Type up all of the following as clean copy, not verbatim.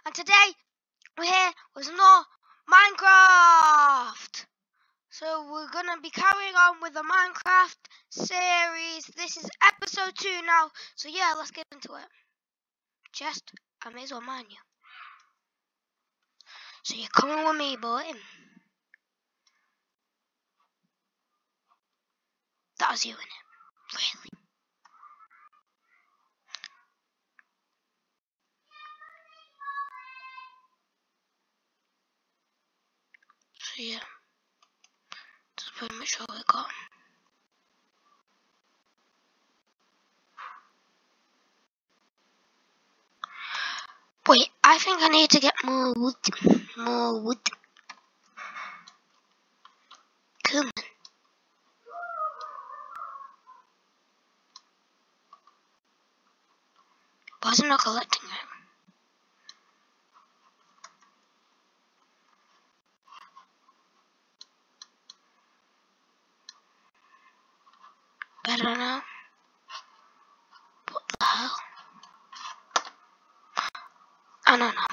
and today we're here with some more Minecraft. So we're gonna be carrying on with the Minecraft series. This is episode 2 now, so yeah, let's get into it. Chest, I may as well mine you. So you're coming with me, boy. That was you, innit? Really? So yeah, that's pretty much all we got. Wait, I think I need to get more wood. More wood. Come on. Why is it not collecting it? Better now. What the hell? I don't know.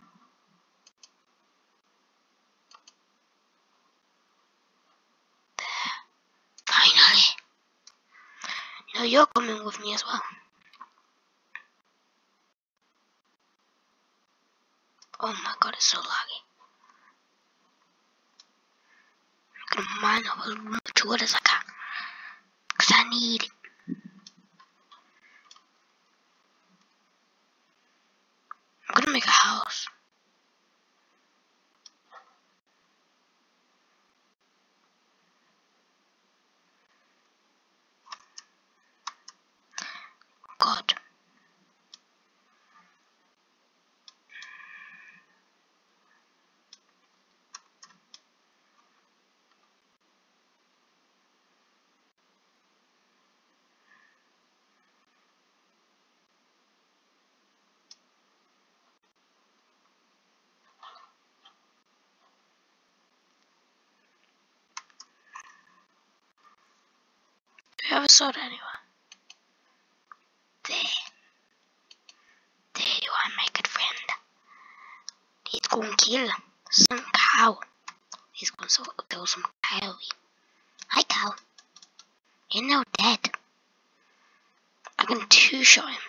Finally. You know, you're coming with me as well. Oh my god, it's so laggy. I'm gonna mine up as much wood as I can. Because I need it. I'm gonna make a house. God. Do you have a sword anywhere? There. There you are, my good friend. Let's go and kill some cow. Let's go and kill some cow. Hi, cow. You're now dead. I can two-shot him.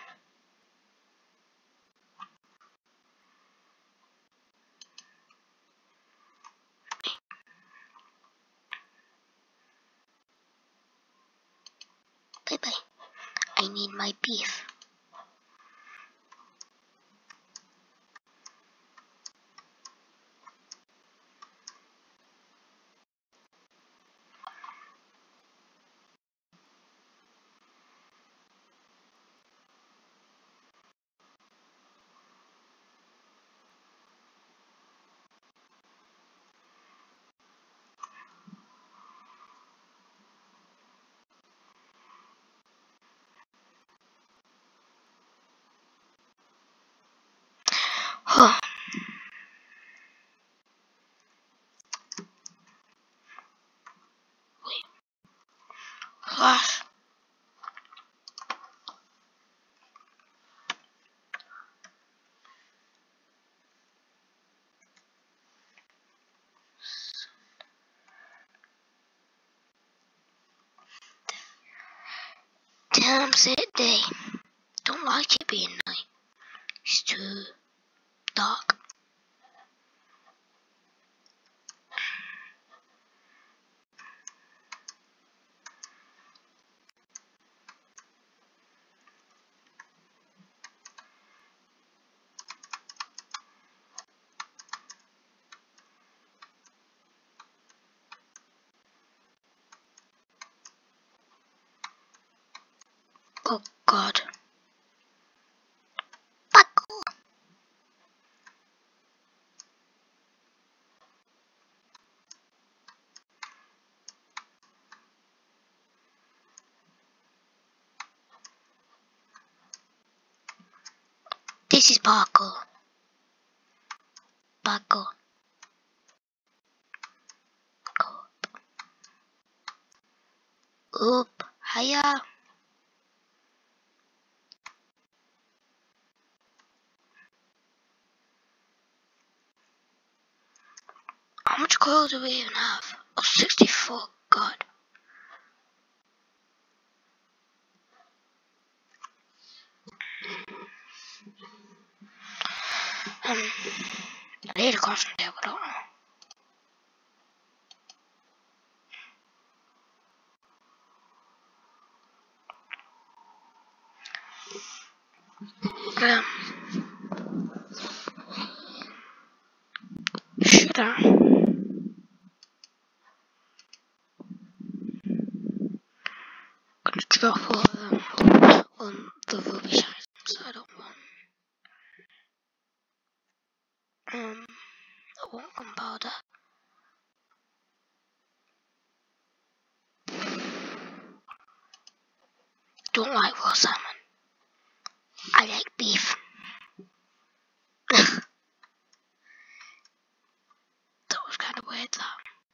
Bye-bye. I need my beef. Huh. Wait. Flash. Damn sit day. Don't like it being night. It's too dark. Oh god. Fuck off. This is parkour. Parkour. Up. Hiya. much coal do we even have? Oh, 64, God. I need a crafting table, don't I? Should I? Gonna drop all of them on the rubbish items I don't want. I want gunpowder. Don't like raw salmon. I like beef. That was kind of weird, that.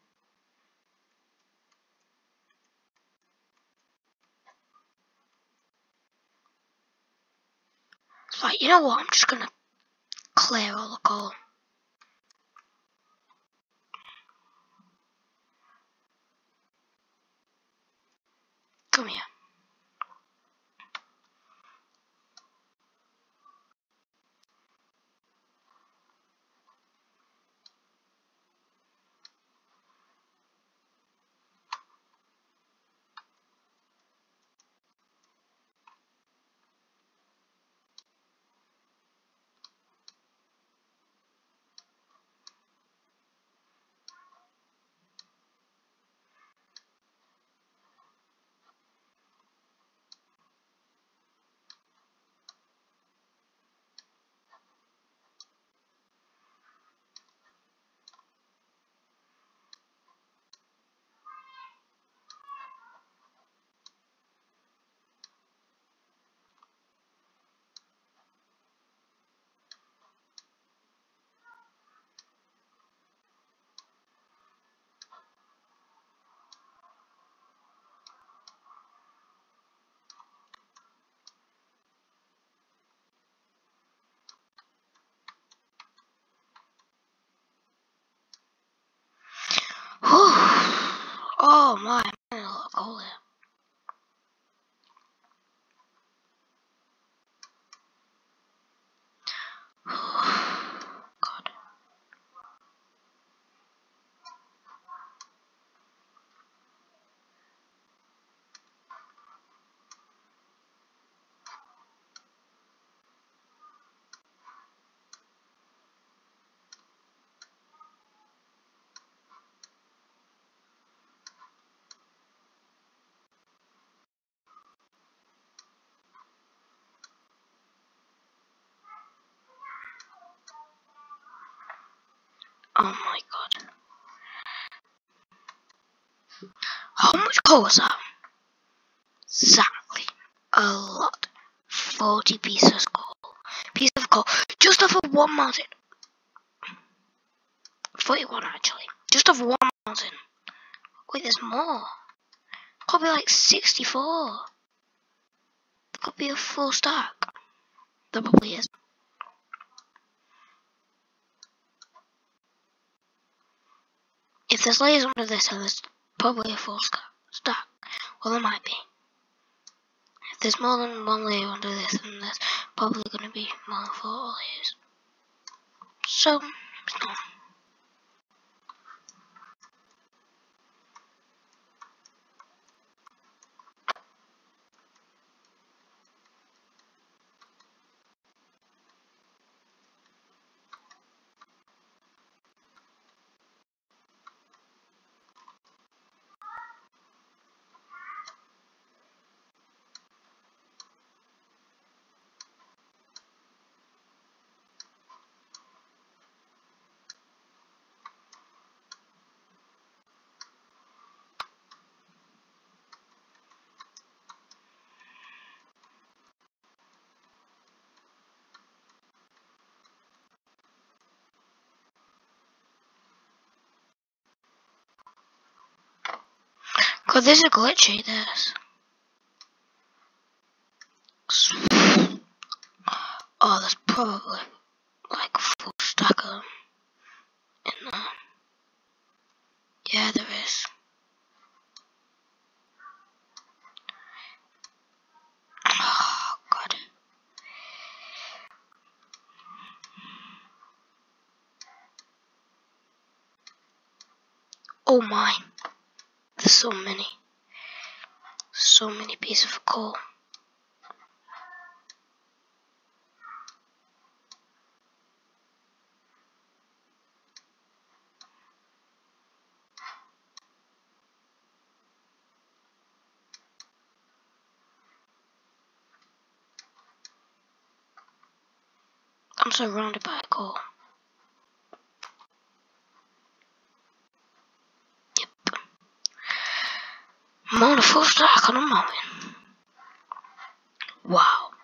It's like, you know what? I'm just gonna clear all the coal. Come here. Oh my, I'm getting a lot of coal here. God. Oh my God. How much coal was that? Exactly. A lot. 40 pieces of coal. Piece of coal. Just off of one mountain. 41 actually. Just off one mountain. Wait, there's more. Could be like 64. There could be a full stack. There probably is. If there's layers under this, then there's probably a full stack. Well, there might be. If there's more than one layer under this, then there's probably going to be more than 4 layers. So, it's not. God, there's a glitchy, this. Oh, there's probably like a full stack of them in there. Yeah, there is. Oh, God. Oh my. There's so many. So many pieces of coal. I'm surrounded by coal. Yep. I'm on a full stack on a mountain. Wow.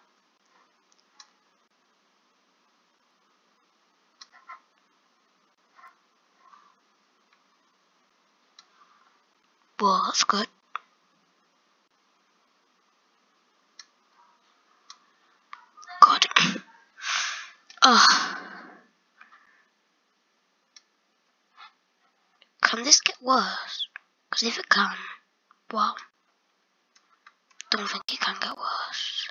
Well, that's good. God. Ugh. Can this get worse? Because if it can, well, don't think it can get worse.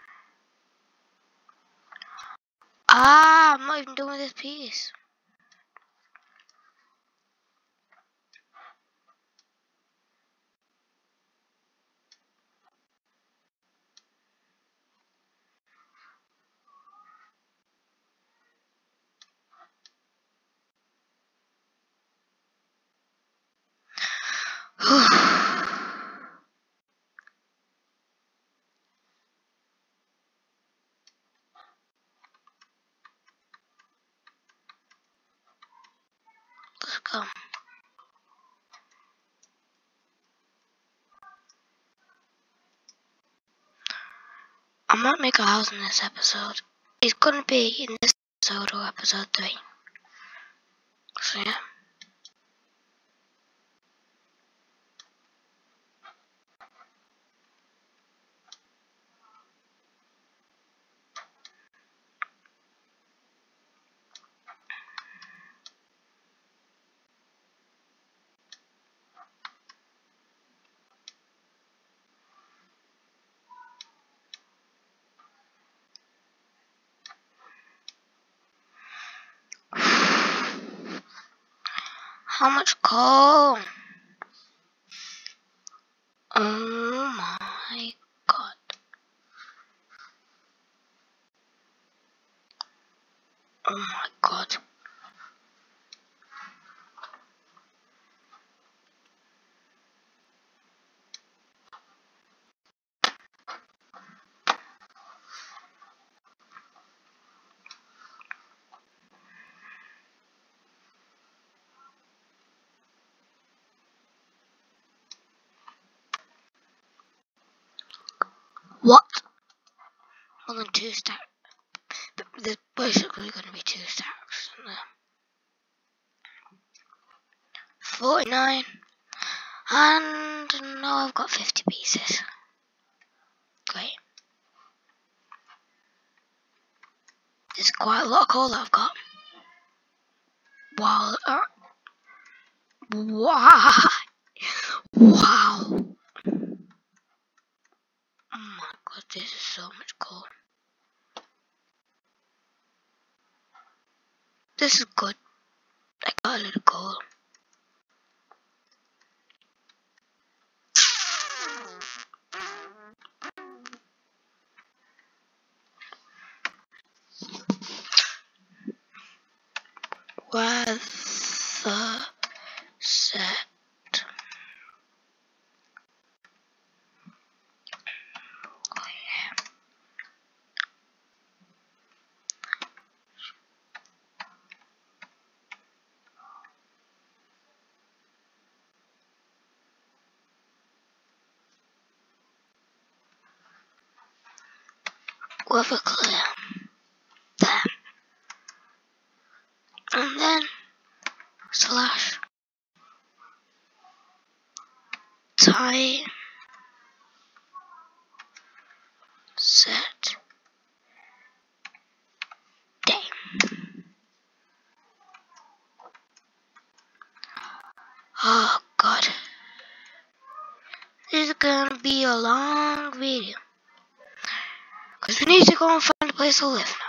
Ah, I'm not even done with this piece. Let's go. I might make a house in this episode. It's gonna be in this episode or episode 3. So yeah. How much coal? Oh my god. Oh my god. What? More than 2 stacks. There's basically gonna be 2 stacks in there. 49. And now I've got 50 pieces. Great. There's quite a lot of coal that I've got. Wow. Wow. Wow. Oh my god, this is so much coal. This is good. I got a little coal. Weather set. Oh yeah. Weather clear. There. And then slash time set day. Oh gonna be a long video. Because we need to go and find a place to live now.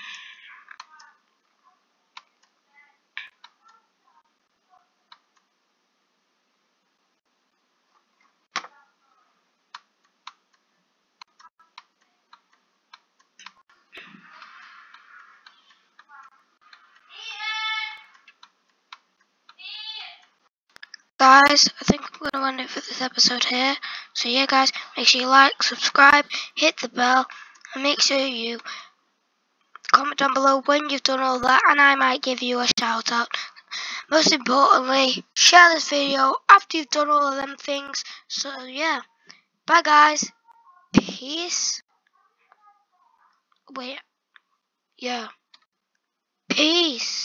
Guys, I think I'm going to end it for this episode here. So yeah guys, make sure you like, subscribe, hit the bell, and make sure you comment down below when you've done all that, and I might give you a shout out. Most importantly, share this video after you've done all of them things. So yeah, bye guys, peace, wait, yeah, peace.